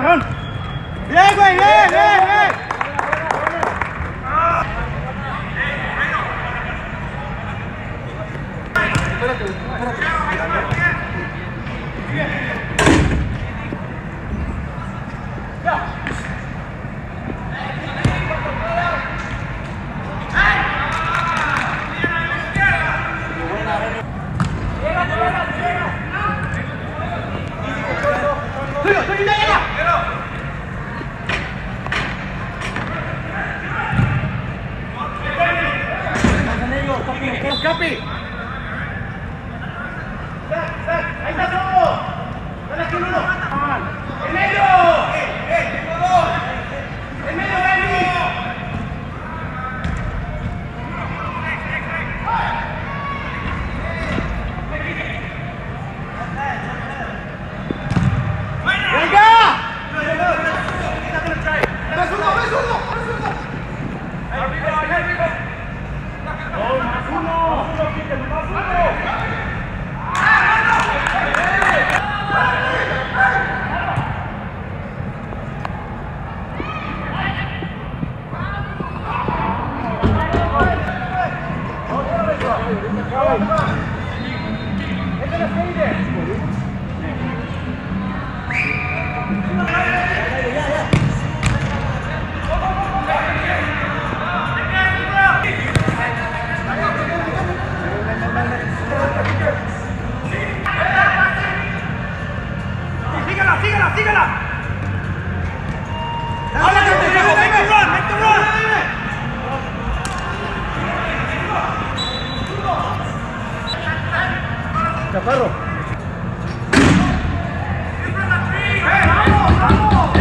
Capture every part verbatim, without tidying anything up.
Perdón. Bien, güey, bien, bien, bien. Espérate, espérate. Capi. Ahí está todo. Dale aquí uno. En medio. En medio, Benny. Venga. Ves uno, ves uno, ves uno. Arriba, arriba. No, más uno. Más uno. Síguela, síguela, síguela. Make the run, make the run. Chaparro. ¡Vamos, vamos!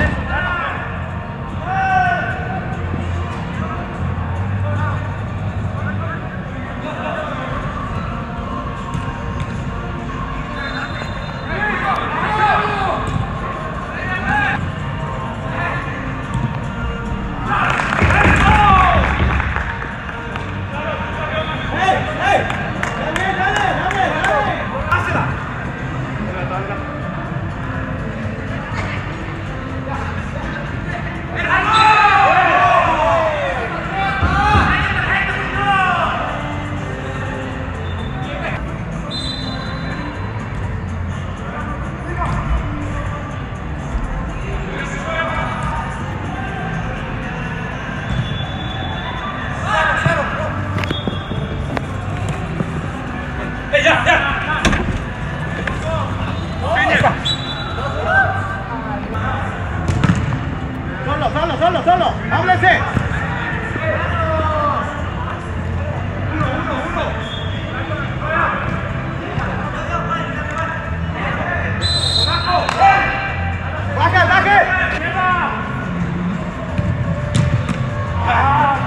Solo, solo, solo, solo. Háblese. Uno, uno, uno. Baje, baje. Ah.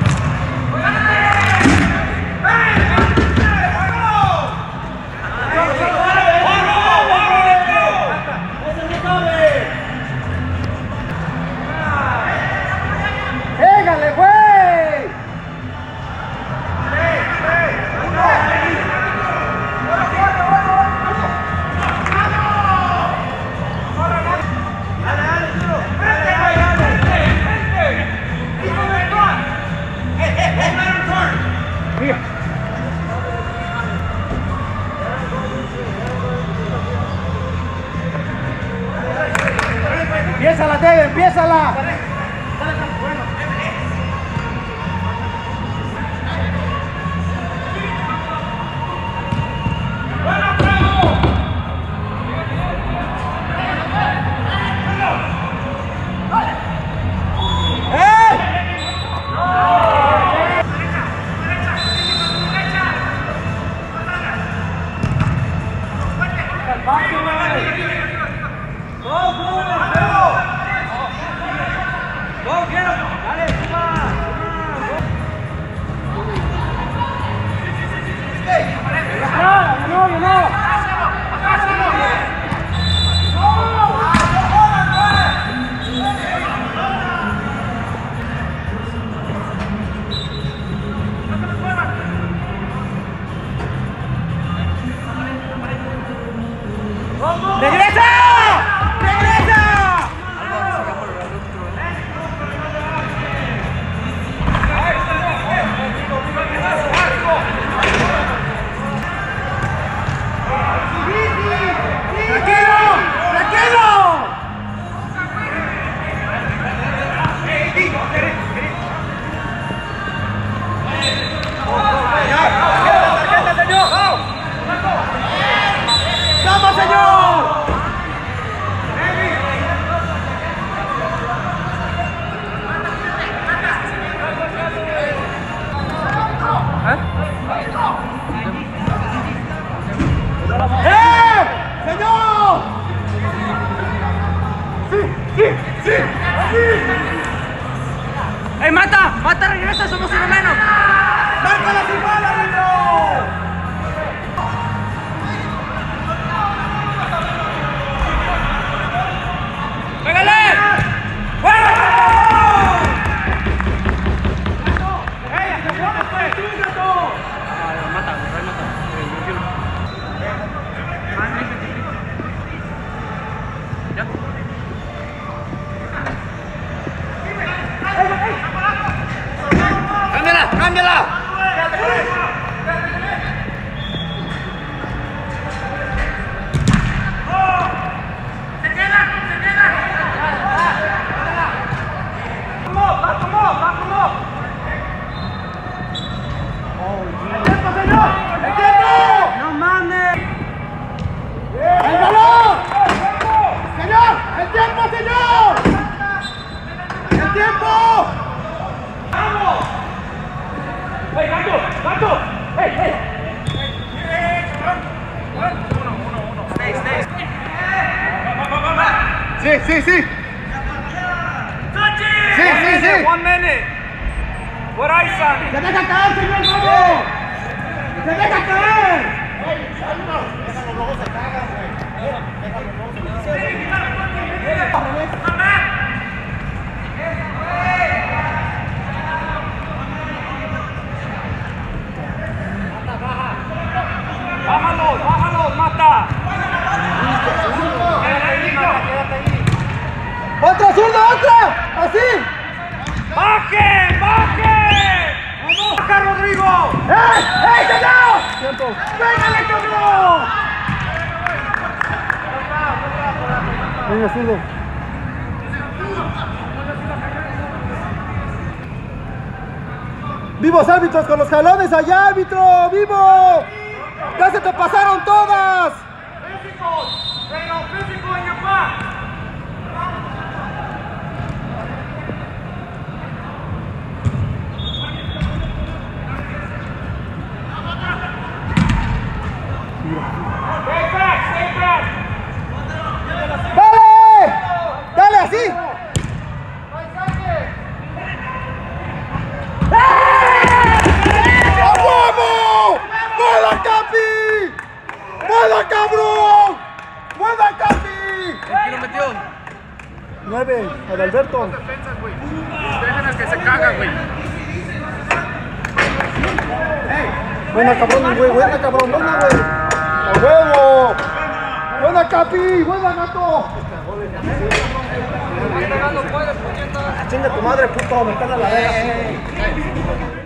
¡Pégale, güey! Empiézala, Teve, empiézala. Go, get him! ¡Ey, mata! ¡Mata, regresa! ¡Somos uno menos! ¡Márcala sin bala, árbitro! ¡Pégale! ¡Cámbiala! ¡Cámbiala! ¡Hey, Gato! ¡Gato! ¡Hey, hey! Sí, sí, sí. Sí, sí, sí. One minute. What I said. ¡Se deja caer, señor Gabo! ¡Se deja caer! Déjalo, luego se cagan, güey. Déjalo, luego se cagan. ¡Bájalo! ¡Bájalo! ¡Mata! ¡Otra zurda, otra! ¡Así! ¡Baje! ¡Baje! ¡Baja, Rodrigo! ¡Eh! ¡Eh, señor! ¡Tiempo! ¡Pégale, cabrón! Venga, zurdo. ¡Vivos árbitros con los jalones allá, árbitro! ¡Vivo! ¡Ya se te pasaron todas! Físico, pero físico en your back. Stay back, stay back. ¡Dale! ¡Dale así! ¡A huevo! ¡Buena, Capi! ¡Buena, cabrón! ¡Buena, Capi! ¿Quién lo metió? Nueve, Adalberto. Dejen al que se caga, güey. Buena, cabrón, güey. Buena, cabrón. Buena, güey. ¡A huevo! ¡Buena, Capi! ¡Buena, gato! Chinga tu madre, puto. Me están a la verga.